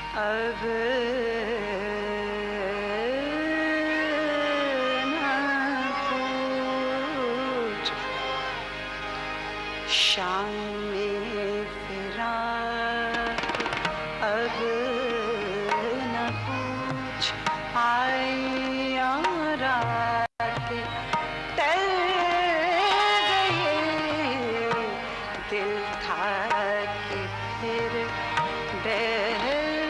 اب نہ پوچھ شام میں فراق، اب نہ پوچھ آئی اور راتیں ٹل گئی، دل تھا کہ پھر بہل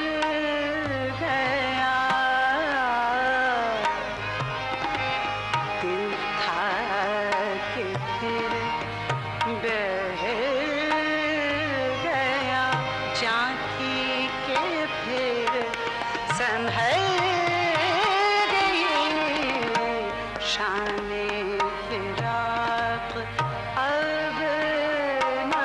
گیا، دل تھا کہ پھر بہل گیا، جانتی کہ پھر سنبھل گئی شان فراق، اب نہ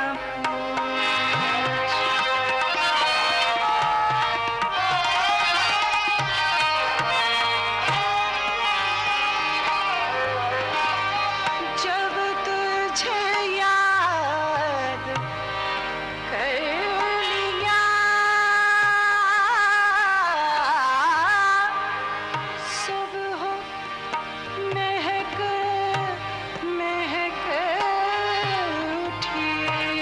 جب تجھے یاد کر لیا، صبح مہک مہک اٹھی،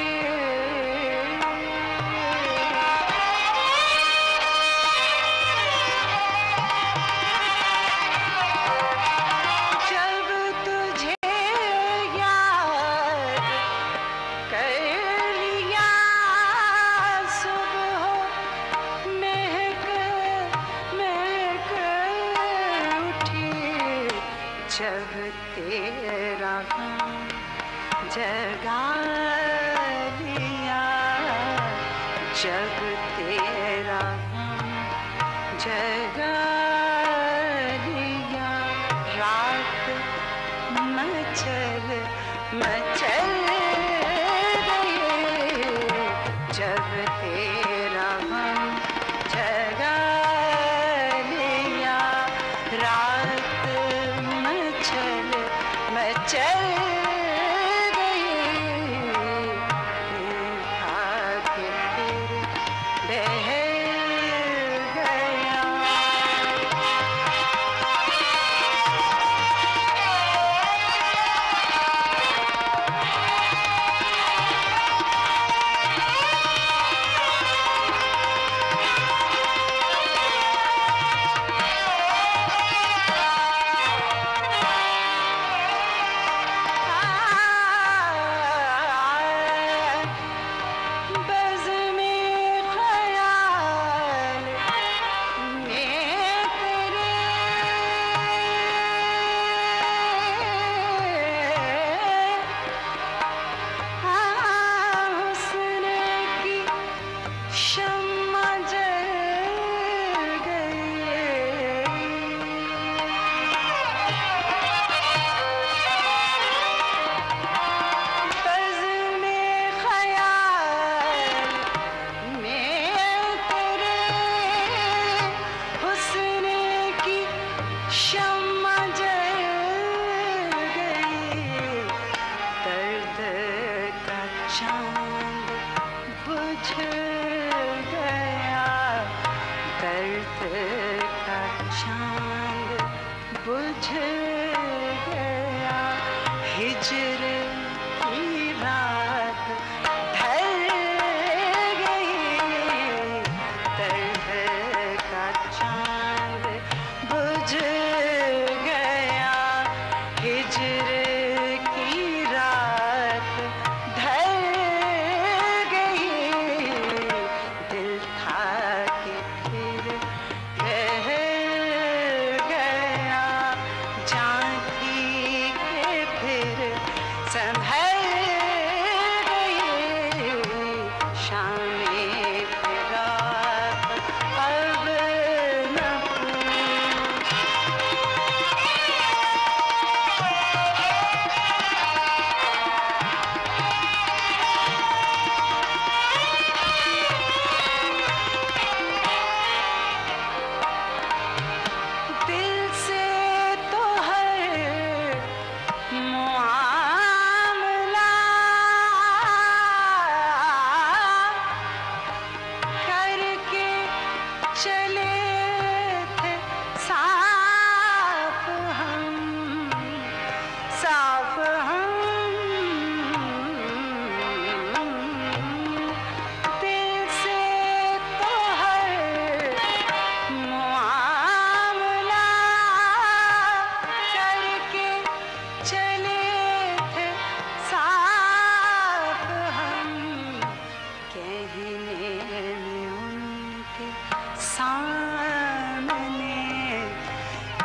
جب تجھے یاد کر لیا، صبح مہک مہک اٹھی، جب تیرا غم جگا لیا، جب تیرا غم جگا لیا، رات مچل مچل گئی، جب تیرا غم جگا لیا، رات مچل مچل گئی، دل تھا کہ پھر بہل گیا۔ بز میں خیال میں تیرے، حسن کی شمع جل گئی، بز میں خیال میں تیرے، حسن کی شمع جل گئی، درد کا چاند بجھ گیا، درد کا چاند بجھ گیا، ہجر کی رات ڈھل گئی، درد کا چاند بجھ گیا، ہجر کی رات ڈھل گئی،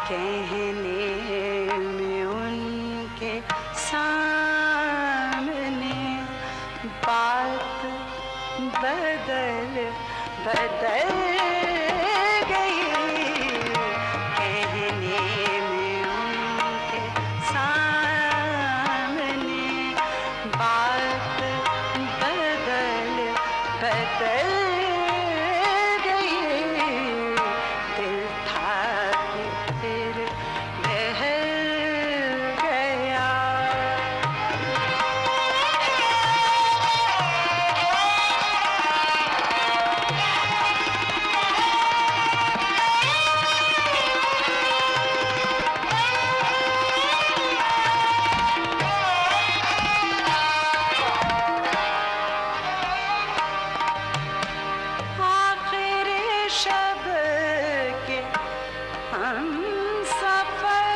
کہنے میں ان کے سامنے بات بدل بدل گئی، کہنے میں ان کے سامنے بات بدل بدل گئی، دل تھا کہ پھر بہل گیا۔ آخر شب کے ہم سفر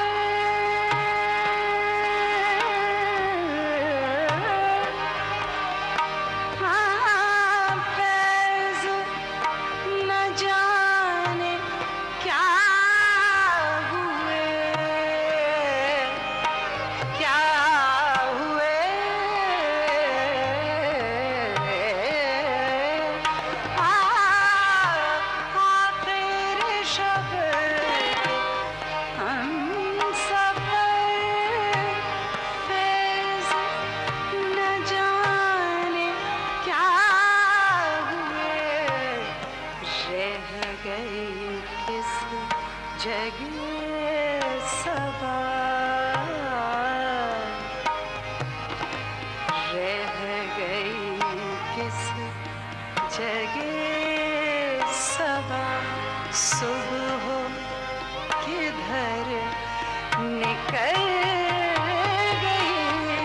فیض نہ جانے کیا ہوئے، کیا ہوئے، آخر شب ہم سفر فیض نہ جانے کیا ہوئے، رہ گئی کس جگہ صبا، رہ گئی کس جگہ صبا، صبح کدھر نکل گئی،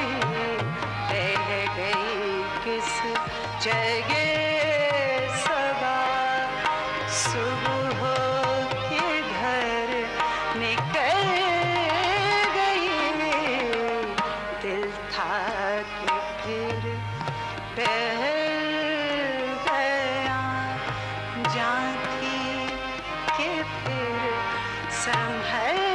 رہ گئی کس جگہ صبا، صبح کدھر نکل گئی، دل تھا کہ پھر بہل گیا، جان تھی کہ پھر سنبھل